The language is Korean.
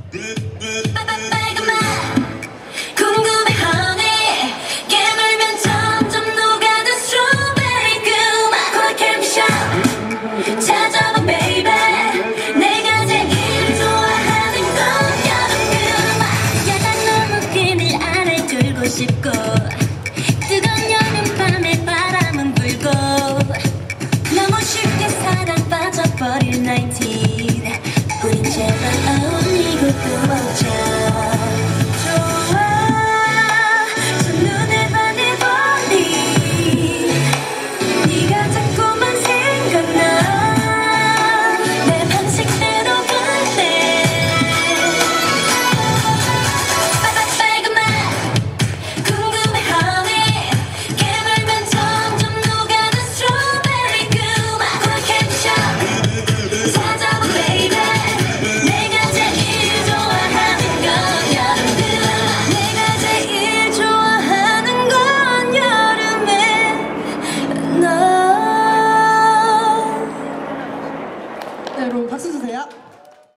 궁금해 honey 깨물면 점점 녹아든 스트로베리 그 맛 콜 찾아봐 baby 내가 제일 좋아하는 건 여름 그 맛 야단 너무 그늘 안을 두고 싶고 뜨거운 여름밤에 바람은 불고 너무 쉽게 사랑 빠져버릴 19 우린 제발 어울리고 끊어져 네, 여러분 박수 주세요.